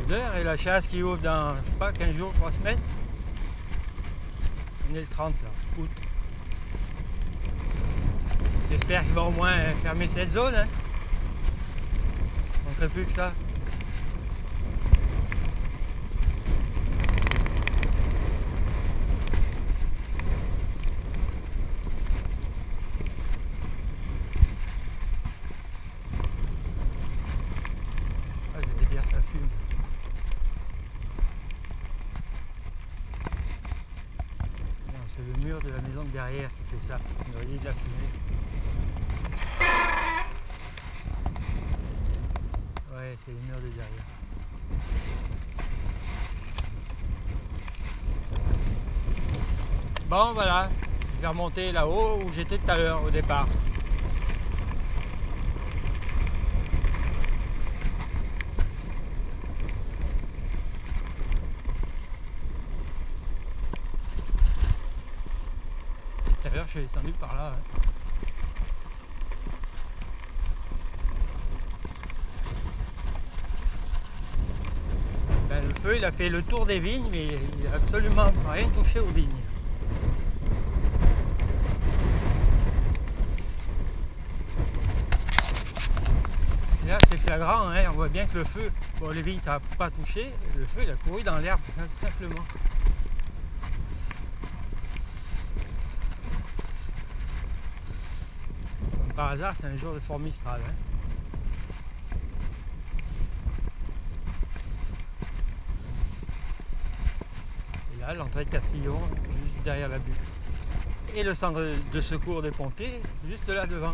d'heure et la chasse qui ouvre dans, je sais pas, 15 jours, 3 semaines. On est le 30 là, août. J'espère qu'il va au moins fermer cette zone. Hein. On ne fait plus que ça. Ah, je vais dire ça fume. C'est le mur de la maison de derrière qui fait ça. On aurait dit de la fumée. Ouais, c'est le mur de derrière. Bon, voilà. Je vais remonter là-haut où j'étais tout à l'heure au départ. Tout à l'heure, je suis descendu par là. Hein. Ben, le feu, il a fait le tour des vignes, mais il n'a absolument rien touché aux vignes. Et là, c'est flagrant, hein, on voit bien que le feu, bon, les vignes, ça n'a pas touché, le feu, il a couru dans l'herbe, tout simplement. Comme par hasard, c'est un jour de fort Mistral. Hein. Et là, l'entrée de Castillon, juste derrière la butte. Et le centre de secours des pompiers, juste là devant.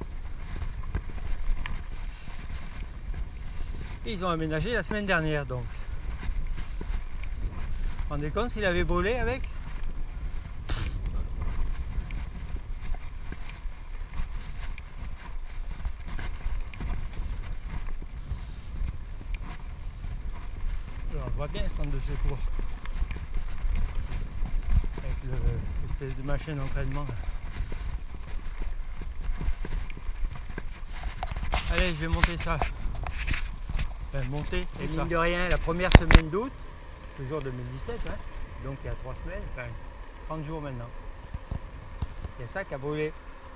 Et ils ont aménagé la semaine dernière, donc. Vous vous rendez compte s'il avait brûlé avec? Alors, on voit bien le centre de secours. Avec l'espèce de machine d'entraînement. Allez, je vais monter ça. Enfin, monter. Et mine de rien, la première semaine d'août, toujours 2017, hein, donc il y a 3 semaines, enfin 30 jours maintenant. Il y a ça qui a brûlé.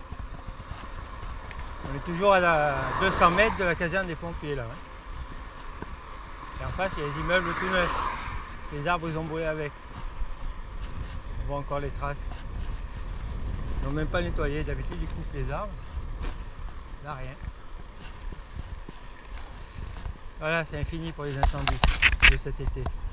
On est toujours à 200 mètres de la caserne des pompiers là. Hein. Et en face, il y a les immeubles tout neufs. Les arbres, ils ont brûlé avec. On voit encore les traces. Ils n'ont même pas nettoyé. D'habitude, ils coupent les arbres. Là, rien. Voilà, c'est infini pour les incendies de cet été.